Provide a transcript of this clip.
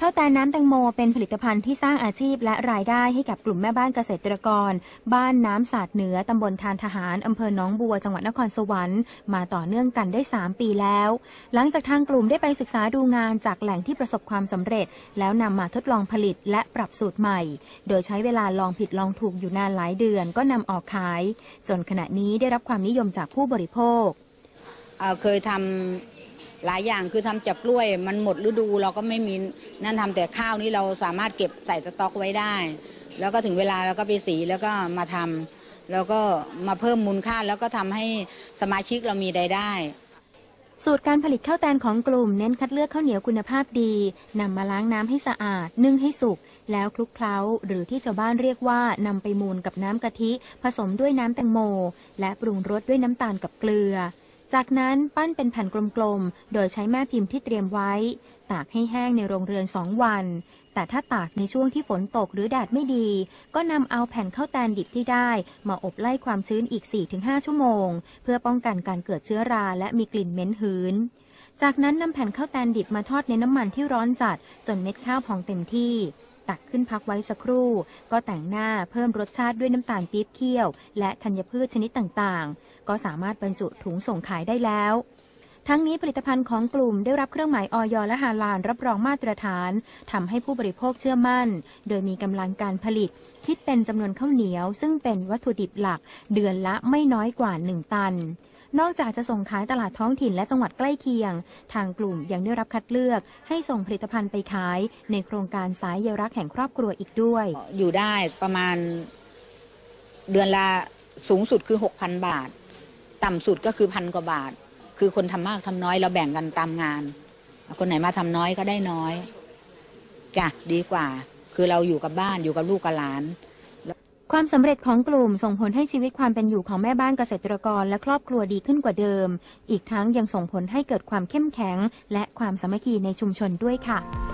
าวแตนน้ำแตงโมเป็นผลิตภัณฑ์ที่สร้างอาชีพและรายได้ให้กับกลุ่มแม่บ้านเกษตรกรบ้านน้ำสาดเหนือตำบลทานทหารอำเภอหนองบัวจังหวัดนครสวรรค์มาต่อเนื่องกันได้3 ปีแล้วหลังจากทางกลุ่มได้ไปศึกษาดูงานจากแหล่งที่ประสบความสำเร็จแล้วนำมาทดลองผลิตและปรับสูตรใหม่โดยใช้เวลาลองผิดลองถูกอยู่นานหลายเดือนก็นำออกขายจนขณะนี้ได้รับความนิยมจากผู้บริโภคเคยทำหลายอย่างคือทำจากกล้วยมันหมดฤดูเราก็ไม่มีนั่นทำแต่ข้าวนี้เราสามารถเก็บใส่สต็อกไว้ได้แล้วก็ถึงเวลาเราก็ไปสีแล้วก็มาทำแล้วก็มาเพิ่มมูลค่าแล้วก็ทำให้สมาชิกเรามีรายได้สูตรการผลิตข้าวแตนของกลุ่มเน้นคัดเลือกข้าวเหนียวคุณภาพดีนำมาล้างน้ำให้สะอาดนึ่งให้สุกแล้วคลุกเคล้าหรือที่ชาวบ้านเรียกว่านำไปมูลกับน้ำกะทิผสมด้วยน้ำแตงโมและปรุงรสด้วยน้ำตาลกับเกลือจากนั้นปั้นเป็นแผ่นกลมๆโดยใช้แม่พิมพ์ที่เตรียมไว้ตากให้แห้งในโรงเรือน2 วันแต่ถ้าตากในช่วงที่ฝนตกหรือแดดไม่ดีก็นำเอาแผ่นข้าวแตนดิบที่ได้มาอบไล่ความชื้นอีก 4-5 ชั่วโมงเพื่อป้องกันการเกิดเชื้อราและมีกลิ่นเหม็นหืนจากนั้นนำแผ่นข้าวแตนดิบมาทอดในน้ำมันที่ร้อนจัดจนเม็ดข้าวพองเต็มที่ตักขึ้นพักไว้สักครู่ก็แต่งหน้าเพิ่มรสชาติด้วยน้ำตาลปี๊บเคี่ยวและธัญพืชชนิดต่างๆก็สามารถบรรจุถุงส่งขายได้แล้วทั้งนี้ผลิตภัณฑ์ของกลุ่มได้รับเครื่องหมายอย.และฮาลาลรับรองมาตรฐานทำให้ผู้บริโภคเชื่อมั่นโดยมีกำลังการผลิตคิดเป็นจำนวนข้าวเหนียวซึ่งเป็นวัตถุดิบหลักเดือนละไม่น้อยกว่า1 ตันนอกจากจะส่งขายตลาดท้องถิ่นและจังหวัดใกล้เคียงทางกลุ่มยังได้รับคัดเลือกให้ส่งผลิตภัณฑ์ไปขายในโครงการสายใยรักแห่งครอบครัวอีกด้วยอยู่ได้ประมาณเดือนละสูงสุดคือ 6,000 บาทต่ำสุดก็คือ1,000 กว่าบาทคือคนทำมากทำน้อยเราแบ่งกันตามงานคนไหนมาทำน้อยก็ได้น้อยจ้ะดีกว่าคือเราอยู่กับบ้านอยู่กับลูกกับหลานความสำเร็จของกลุ่มส่งผลให้ชีวิตความเป็นอยู่ของแม่บ้านเกษตรกรและครอบครัวดีขึ้นกว่าเดิมอีกทั้งยังส่งผลให้เกิดความเข้มแข็งและความสามัคคีในชุมชนด้วยค่ะ